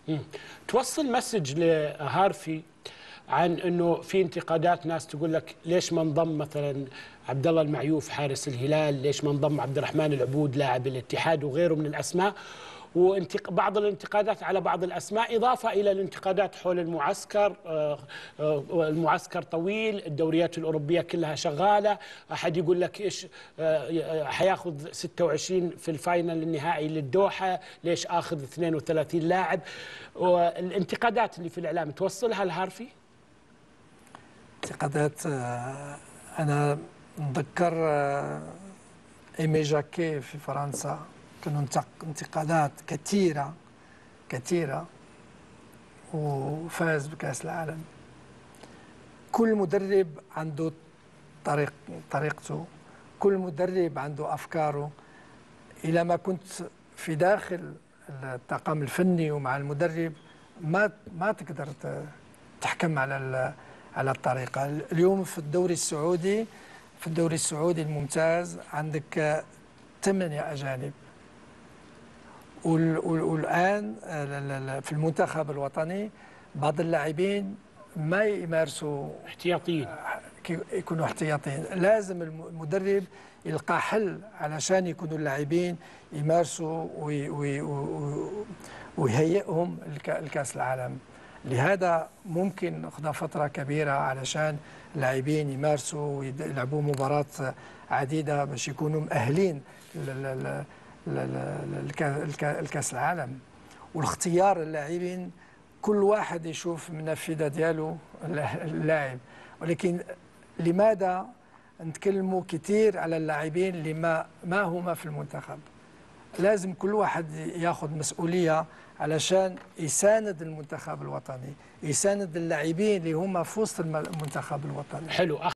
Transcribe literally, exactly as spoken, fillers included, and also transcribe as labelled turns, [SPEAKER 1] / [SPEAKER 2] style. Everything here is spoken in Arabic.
[SPEAKER 1] مم. توصل مسج لهارفي عن انه في انتقادات، ناس تقول لك ليش ما انضم مثلا عبد الله المعيوف حارس الهلال، ليش ما انضم عبد الرحمن العبود لاعب الاتحاد وغيره من الاسماء، وبعض الانتقادات على بعض الاسماء، اضافه الى الانتقادات حول المعسكر. المعسكر طويل، الدوريات الاوروبيه كلها شغاله، احد يقول لك ايش حياخذ ستة وعشرين في الفاينل النهائي للدوحه، ليش اخذ اثنين وثلاثين لاعب؟ والانتقادات اللي في الاعلام توصلها لهارفي؟
[SPEAKER 2] انتقادات، انا نتذكر ايمي جاكي في فرنسا كانوا انتقادات كثيره كثيره وفاز بكأس العالم. كل مدرب عنده طريق طريقته، كل مدرب عنده افكاره. الى ما كنت في داخل الطاقم الفني ومع المدرب ما ما تقدر تحكم على على الطريقه. اليوم في الدوري السعودي في الدوري السعودي الممتاز عندك ثمانية أجانب، والآن في المنتخب الوطني بعض اللاعبين ما يمارسوا
[SPEAKER 1] احتياطيين،
[SPEAKER 2] يكونوا احتياطيين. لازم المدرب يلقى حل علشان يكونوا اللاعبين يمارسوا ويهيئهم لكأس العالم. لهذا ممكن ناخذ فترة كبيرة علشان اللاعبين يمارسوا ويلعبوا مباراة عديدة باش يكونوا مؤهلين لكأس العالم. والاختيار اللاعبين كل واحد يشوف من النافذة ديالو اللاعب، ولكن لماذا نتكلموا كثير على اللاعبين اللي ما ما هما في المنتخب؟ لازم كل واحد ياخذ مسؤولية علشان يساند المنتخب الوطني، يساند اللاعبين اللي هما في وسط المنتخب الوطني.
[SPEAKER 1] حلو.